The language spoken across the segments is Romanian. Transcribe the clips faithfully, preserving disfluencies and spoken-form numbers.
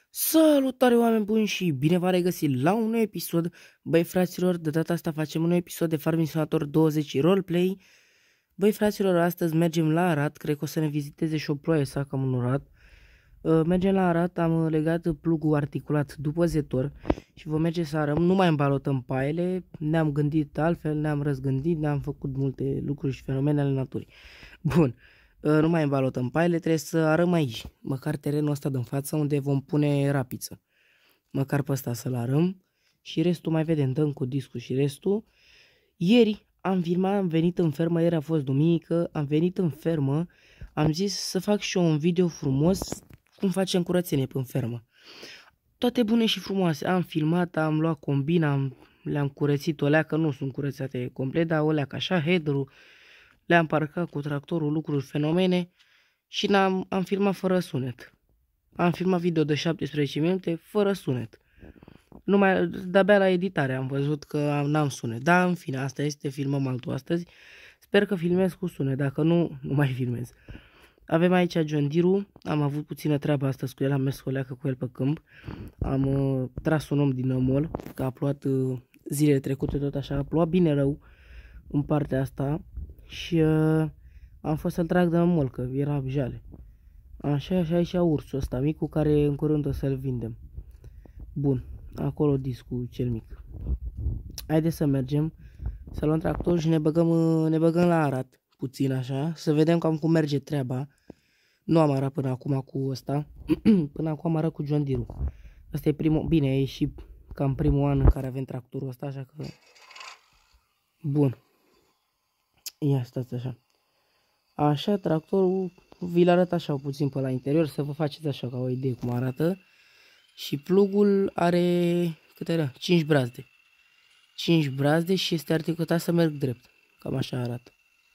Salutare oameni buni și bine v-am regăsit la un nou episod. Băi fraților, de data asta facem un nou episod de Farming Simulator douăzeci Roleplay. Băi fraților, astăzi mergem la Arad, cred că o să ne viziteze și o ploaie să cam în Arad. Uh, mergem la Arad, am legat plugul articulat după zetor și vom merge să arăm, nu mai îmbalotăm paiele, ne-am gândit altfel, ne-am răzgândit, ne-am făcut multe lucruri și fenomene ale naturii. Bun. Nu mai îmbalotăm paiele, trebuie să arăm aici, măcar terenul ăsta din față unde vom pune rapiță. Măcar pe ăsta să-l arăm și restul mai vedem, dăm cu discul și restul. Ieri am filmat, am venit în fermă, ieri a fost duminică, am venit în fermă, am zis să fac și eu un video frumos cum facem curățenie pe fermă. Toate bune și frumoase, am filmat, am luat combina, am, le-am curățit o leacă, nu sunt curățate complet, dar o leacă așa, header-ul. Le-am parcat cu tractorul, lucruri, fenomene și am am filmat fără sunet. Am filmat video de șaptesprezece minute fără sunet. Numai de-abia la editare am văzut că n-am sunet. Dar în fine, asta este, filmăm altul astăzi. Sper că filmez cu sunet, dacă nu, nu mai filmez. Avem aici John Deere-ul, am avut puțină treabă astăzi cu el, am mers o leacă cu el pe câmp. Am uh, tras un om din mol, că a plouat uh, zilele trecute tot așa, a plouat bine rău în partea asta. Și uh, am fost să-l trag de mol, că era jale. Așa, și aici ursul ăsta mic, cu care în curând o să-l vindem. Bun, acolo discul cel mic. Haideți să mergem, să luăm tractor și ne băgăm, ne băgăm la Arad, puțin așa, să vedem cam cum merge treaba. Nu am arat până acum cu ăsta, până acum am arat cu John Deere-ul. Asta e primul, bine, e și cam primul an în care avem tractorul ăsta, așa că... Bun. Ia stați așa. Așa, tractorul vi-l arăt așa puțin pe la interior, să vă faceți așa ca o idee cum arată. Și plugul are, câte era? cinci brazde. cinci brazde și este articulat să merg drept. Cam așa arată.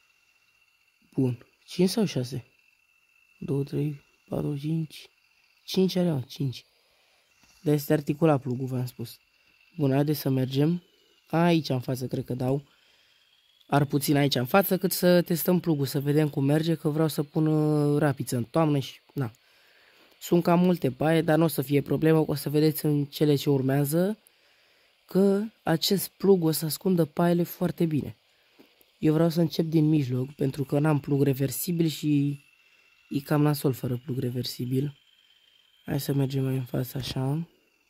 Bun. cinci sau șase? doi, trei, patru, cinci. cinci are, cinci. Dar este articulat plugul, v-am spus. Bun, haideți să mergem. Aici în față cred că dau. Ar puțin aici în față, cât să testăm plugul, să vedem cum merge, că vreau să pun rapiță în toamnă și na. Sunt cam multe paie, dar nu o să fie problemă, o să vedeți în cele ce urmează că acest plug o să ascundă paiele foarte bine. Eu vreau să încep din mijloc, pentru că n-am plug reversibil și e cam nasol fără plug reversibil. Hai să mergem mai în față așa.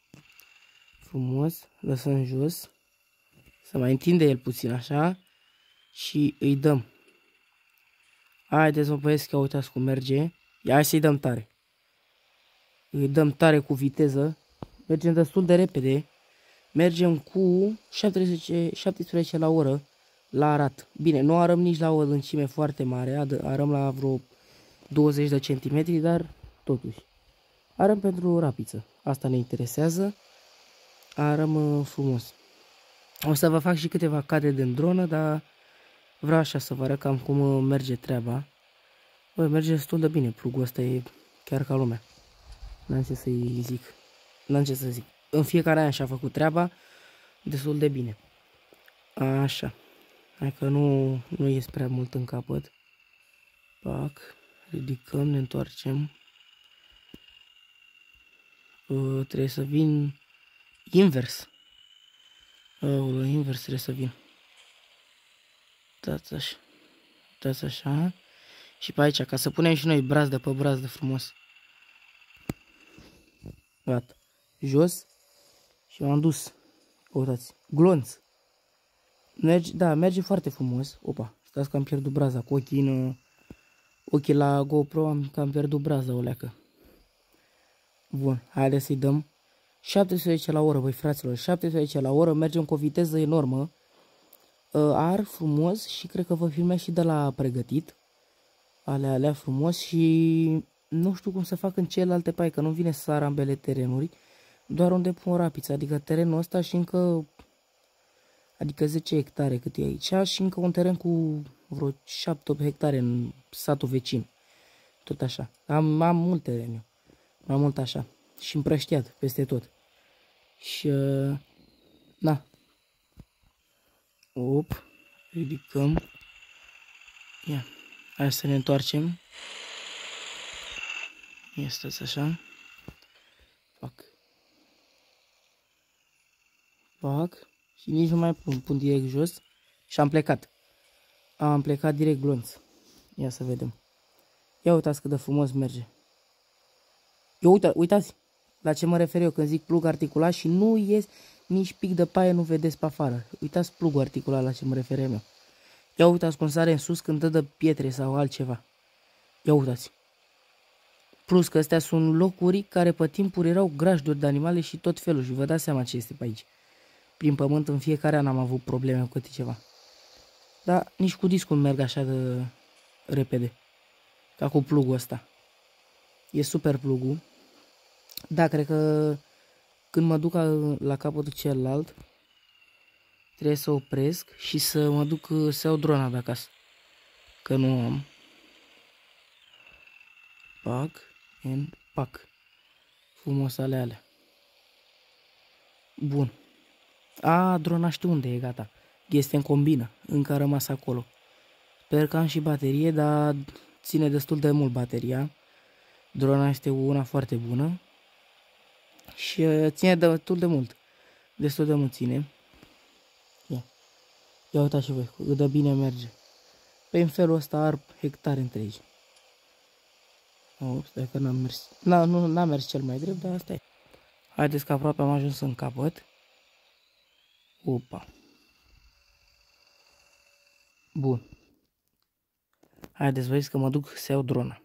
Frumos, lăsăm jos. Să mai întinde el puțin așa. Și îi dăm. Haideți mă băieți că uitați cum merge. Ia hai să-i dăm tare. Îi dăm tare cu viteză. Mergem destul de repede. Mergem cu șaptesprezece, șaptesprezece la oră la Arad. Bine, nu arăm nici la o adâncime foarte mare. Arăm la vreo douăzeci de centimetri, dar totuși. Arăm pentru rapiță. Asta ne interesează. Arăm frumos. O să vă fac și câteva cadre din dronă, dar vreau așa să vă arăt cam cum merge treaba. Băi, merge destul de bine, plugul ăsta e chiar ca lumea. N-am ce să-i zic. N-am ce să zic. În fiecare an și-a făcut treaba destul de bine. Așa. Hai că nu, nu ies prea mult în capăt. Pac. Ridicăm, ne întoarcem. Uh, trebuie să vin invers. Uh, invers trebuie să vin. Dați așa. Dați așa. Și pe aici, ca să punem și noi brazdă pe brazdă frumos. Gata. Jos. Și m-am dus. Uitați. Glonț. Merge, da, merge foarte frumos. Opa, stați că am pierdut braza cu ochii în... Ochii la GoPro, am, că am pierdut braza o leacă. Bun, haideți să-i dăm. șaptesprezece la oră, băi fraților. șaptesprezece la oră, mergem cu o viteză enormă. Ar frumos și cred că vă filmez și de la pregătit. Alea, alea frumos și nu știu cum să fac în celelalte pai, că nu vine să sar ambele terenuri. Doar unde pun rapiță, adică terenul ăsta și încă, adică zece hectare cât e aici și încă un teren cu vreo șapte opt hectare în satul vecin. Tot așa. Am, am mult teren eu. Mai mult așa. Și împrăștiat peste tot. Și, uh, na. Op, ridicăm. Ia, hai să ne întoarcem. Ia stați așa. Fac. Pac. Și nici nu mai pun, pun direct jos. Și am plecat. Am plecat direct glonț. Ia să vedem. Ia uitați cât de frumos merge. Eu uita, uitați la ce mă refer eu când zic plug articulat și nu ies nici pic de paie, nu vedeți pe afară. Uitați plugul articulat la ce mă refer eu. Ia uitați cum sare în sus când dă de pietre sau altceva. Ia uitați. Plus că astea sunt locuri care pe timpuri erau grajduri de animale și tot felul. Și vă dați seama ce este pe aici. Prin pământ în fiecare an am avut probleme cu câte ceva. Dar nici cu discul merg așa de repede. Ca cu plugul ăsta. E super plugul. Da, cred că când mă duc la capătul celălalt trebuie să opresc și să mă duc să iau drona de acasă. Că nu am. Pac and pac. Frumos ale alea. Bun. A, drona știu unde e, gata. Este în combină. Încă a rămas acolo. Sper că am și baterie, dar ține destul de mult bateria. Drona este una foarte bună. Și ține destul de mult. Destul de mult ține. Ia. Ia uitați și voi. Cât de bine merge. Pe în felul ăsta ar hectare întregi. Oh, stai că n-am mers. Na, nu, n-am mers cel mai drept, dar asta e. Haideți că aproape am ajuns în capăt. Opa. Bun. Haideți, văd că mă duc să iau drona.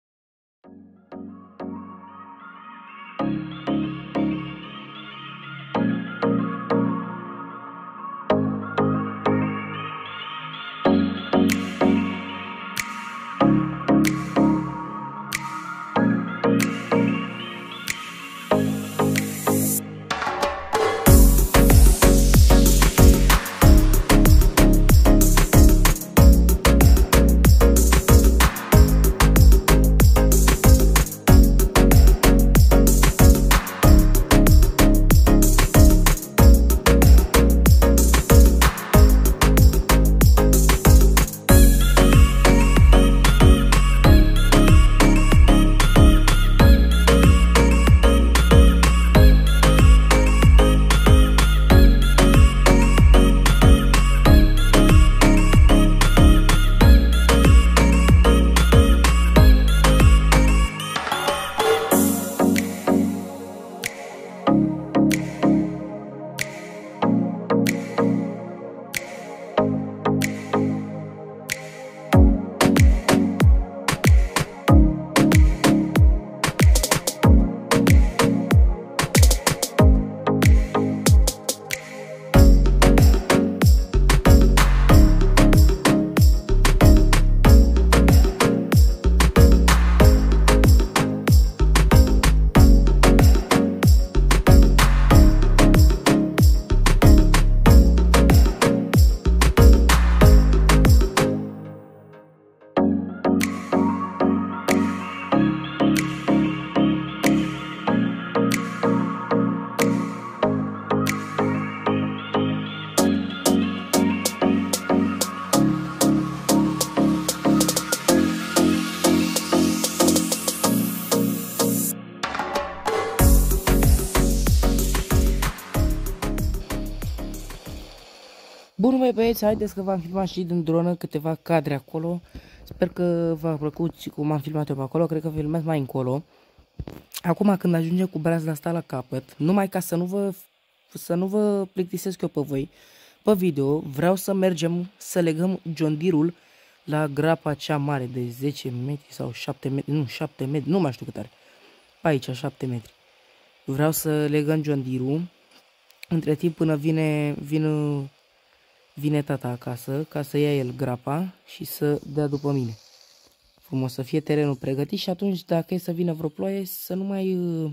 Bun, băi băieți, haideți că v-am filmat și din dronă câteva cadre acolo. Sper că v-a plăcut și cum am filmat eu pe acolo, cred că filmez mai încolo. Acum când ajunge cu brazda asta la capăt, numai ca să nu vă, să nu vă plictisesc eu pe voi, pe video, vreau să mergem să legăm John Deere-ul la grapa cea mare de zece metri sau șapte metri, nu, șapte metri, nu mai știu cât are. Pe aici, șapte metri. Vreau să legăm John Deere-ul. Între timp până vine, vine, vine tata acasă ca să ia el grapa și să dea după mine. Frumos, să fie terenul pregătit și atunci dacă e să vină vreo ploaie să nu mai uh,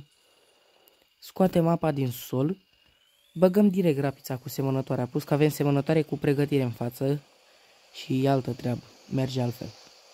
scoatem apa din sol. Băgăm direct rapița cu semănătoarea, plus că avem semănătoare cu pregătire în față și altă treabă, merge altfel.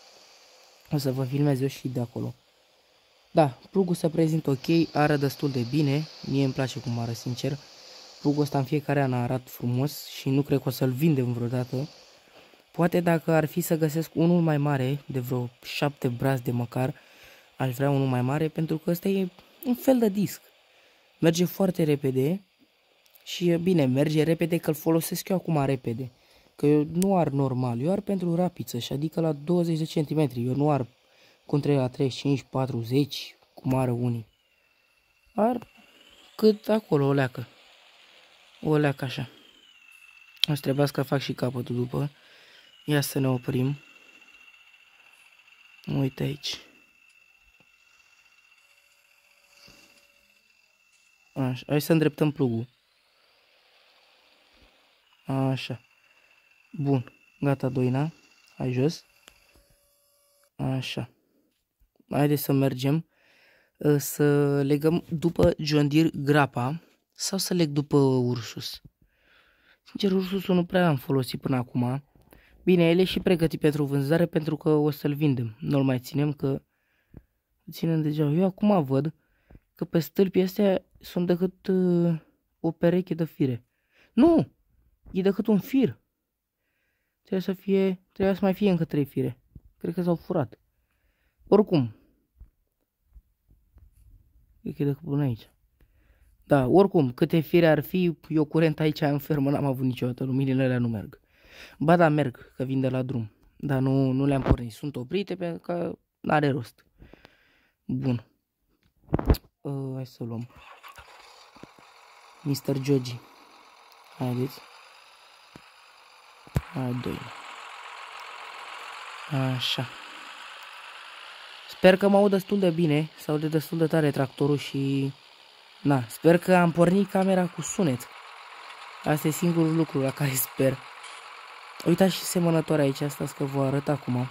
O să vă filmez eu și de acolo. Da, plugul se prezintă ok, ară destul de bine, mie îmi place cum ară, sincer. Plugul ăsta în fiecare an arată frumos și nu cred că o să-l vindem vreodată. Poate dacă ar fi să găsesc unul mai mare, de vreo șapte brazde măcar, aș vrea unul mai mare, pentru că ăsta e un fel de disc. Merge foarte repede Și bine, merge repede că îl folosesc eu acum repede. Că eu nu ar normal, eu ar pentru rapiță și adică la douăzeci de centimetri. Eu nu ar cum trebuie la treizeci și cinci, patruzeci, cum are unii. Ar cât acolo o leacă. O leacă așa. Aș trebui să fac și capătul după. Ia să ne oprim. Uite aici. Așa, hai să îndreptăm plugul. Așa. Bun. Gata, Doina. Hai jos. Așa. Haideți să mergem. Să legăm după John Deere grapa. Sau să leg după Ursus. Sincer, Ursusul nu prea am folosit până acum. Bine, el e și pregătit pentru vânzare pentru că o să-l vindem. Nu-l mai ținem că ținem degeaba. Eu acum văd că pe stâlpii astea sunt decât uh, o pereche de fire. Nu! E decât un fir. Trebuie să fie, trebuie să mai fie încă trei fire. Cred că s-au furat. Oricum. Cred că e decât până aici. Da, oricum, câte fire ar fi, eu curent aici în fermă n-am avut niciodată, luminile alea nu merg. Ba da, merg, că vin de la drum. Dar nu, nu le-am pornit, sunt oprite pentru că n-are rost. Bun. Uh, hai să luăm. mister Jogi. Haideți. Hai, doi. Așa. Sper că mă aud destul de bine, se aude destul de tare tractorul și... Na, sper că am pornit camera cu sunet. Asta e singurul lucru la care sper. Uitați și semănătoarea aici, asta că vă arăt acum.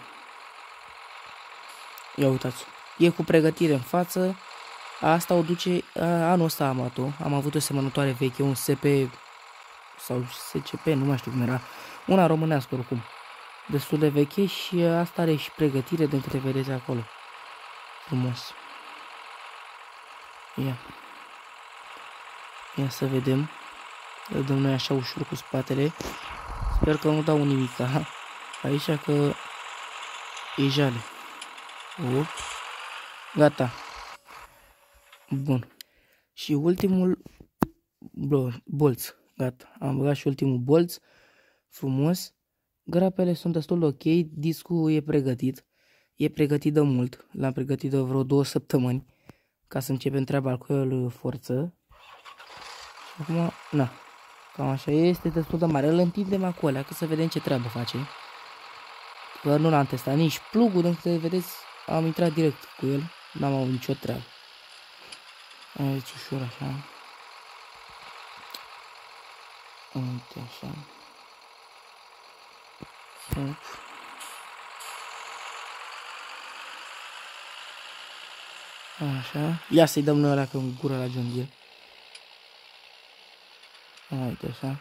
Ia uitați. E cu pregătire în față. Asta o duce, anul ăsta am luat-o. Am avut o semănătoare veche, un S P sau S C P, nu mai știu cum era. Una românească oricum. Destul de veche și asta are și pregătire de câte vedeți acolo. Frumos. Ia. Ia să vedem. Îl dăm noi așa ușor cu spatele. Sper că nu dau nimica aici, că e jale. Op. Gata. Bun. Și ultimul bolț. Gata. Am băgat și ultimul bolț. Frumos. Grapele sunt destul de ok. Discul e pregătit. E pregătit de mult. L-am pregătit de vreo două săptămâni. Ca să începem treaba cu el forță. Acum, na. Cam așa este destul de mare. Îl întindem acolo, că să vedem ce treabă face. Că nu l-am testat nici plugul, de câte vedeți, am intrat direct cu el. N-am avut nicio treabă. Aici ușor așa. Uite așa. Up. Așa. Ia să-i dăm noi ăla că în gură la John Deere. Uite așa.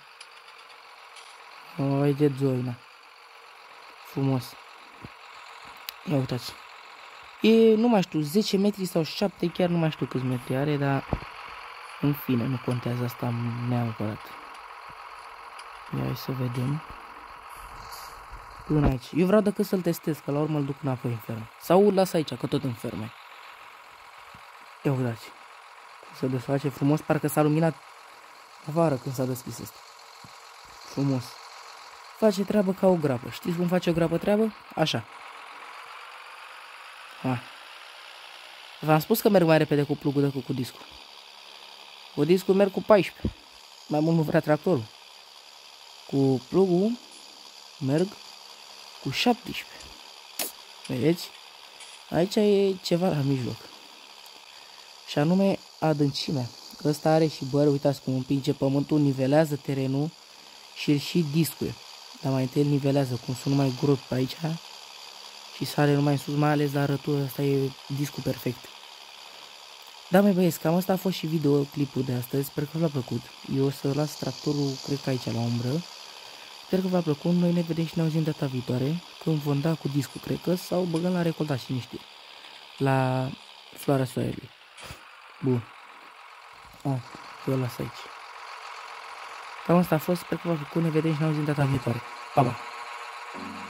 Oi de Zoina. Frumos. Ia uitați. E, nu mai știu, zece metri sau șapte, chiar nu mai știu câți metri are, dar în fine, nu contează asta neapărat. Ia hai să vedem. Până aici. Eu vreau decât să-l testez, că la urmă îl duc înapoi în fermă. Sau îl las aici, că tot în ferme. Ia uitați. Se desface frumos, parcă s-a luminat afară când s-a deschis asta. Frumos. Face treabă ca o grapă. Știți cum face o grapă treabă? Așa. V-am spus că merg mai repede cu plugul decât cu discul. Cu discul merg cu paisprezece. Mai mult nu vrea tractorul. Cu plugul merg cu șaptesprezece. Vedeți? Aici e ceva la mijloc. Și anume adâncimea. Ăsta are și băr, uitați cum împinge pământul, nivelează terenul și și discul. Dar mai întâi nivelează, cum sunt numai gropi pe aici și sare numai în sus, mai ales la arătură, asta e discul perfect. Da, mai băieți, cam asta a fost și videoclipul de astăzi, sper că v-a plăcut. Eu o să las tractorul, cred că aici la umbră. Sper că v-a plăcut, noi ne vedem și ne auzim data viitoare, când vom da cu discul, cred că, sau băgăm la recoltat și niște. La floarea soarelui. Bun. Ah, eu las aici. Cam asta a fost, sper că v-a plăcut, ne vedem și ne auzim data viitoare. Pa, pa!